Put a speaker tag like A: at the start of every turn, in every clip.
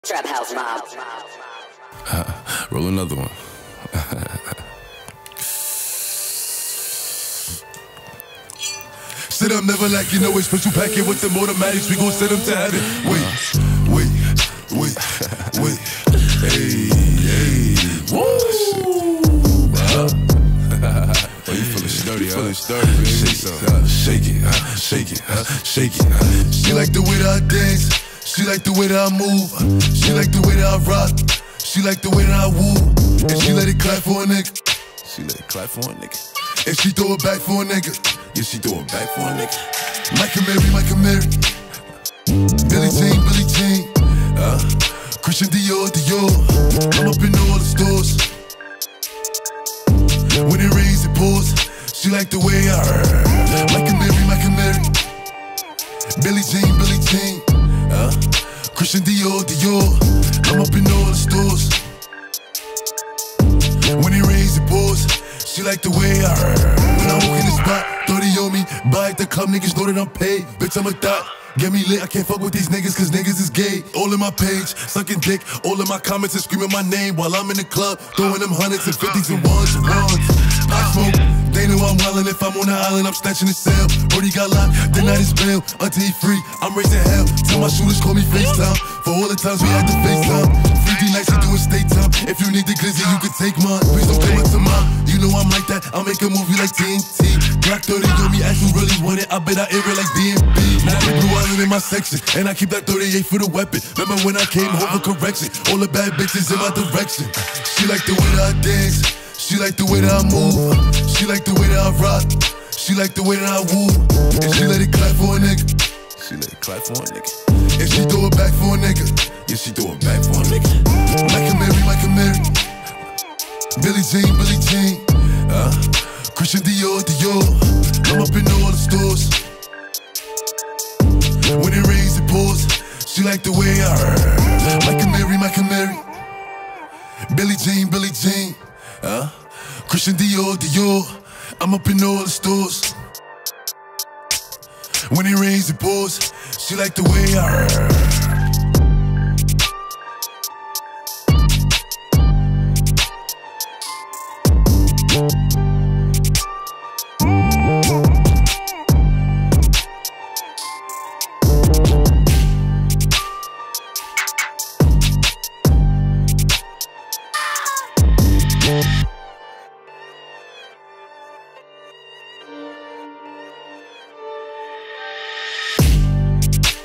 A: Trap House Mob.
B: Roll another one.
C: Sit up, never like you know it's special packet with them automatics. We gon' send them to heaven. Wait. Hey.
B: Woo! Oh, you feeling sturdy, huh? Feeling sturdy, baby.
C: Shake it. She like the way that I dance. She like the way that I move. She like the way that I rock. She like the way that I woo. And she let it clap for a nigga.
B: She let it clap for a nigga.
C: And she throw it back for a nigga.
B: Yeah, she throw it back for a nigga.
C: Mike and Mary. Billie Jean. Christian Dior. I'm up in all the stores. When it rains, it pours. She like the way I Mike and Mary. Billie Jean. Christian Dior. I'm up in all the stores. When it rains, it pours. She like the way I When I walk in the spot, 30 on me. Buy at the club, niggas know that I'm paid. Bitch, I'm a thot. Get me lit, I can't fuck with these niggas cause niggas is gay. All in my page, sucking dick. All in my comments and screaming my name while I'm in the club, throwing them hundreds and fifties and ones. I smoke, they know I'm wildin'. If I'm on the island, I'm snatching the cell. Brody got locked, the night is bail. Until he free, I'm raising hell. Tell my shooters call me FaceTime. For all the times we had to FaceTime. 3D nights, we doing state time. If you need the glizzy, you can take mine. Please don't come up to mine. You know I'm like that, I'll make a movie like TNT. Glock 30 on me, ask who really want it. I bet I air it like DMB. Now the blue island in my section, and I keep that 38 for the weapon. Remember when I came home for correction? All the bad bitches in my direction. She like the way that I dance. She like the way that I move. She like the way that I rock. She like the way that I woo. And she let it clap for a nigga.
B: She let it clap for a nigga.
C: And she throw it back for a nigga.
B: Yeah, she throw it back for a nigga.
C: Mike and Mary. Billie Jean. Christian Dior. I'm up in all the stores. When it rains, it pours. She like the way I Mike and Mary. Billie Jean. Christian Dior. I'm up in all the stores. When it rains, it pours. She like the way I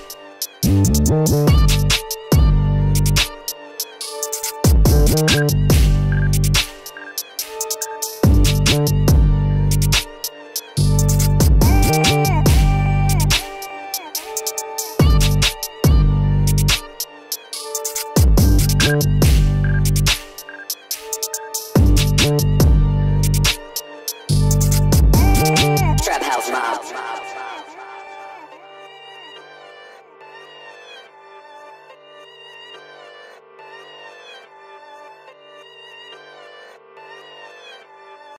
D: Thank you.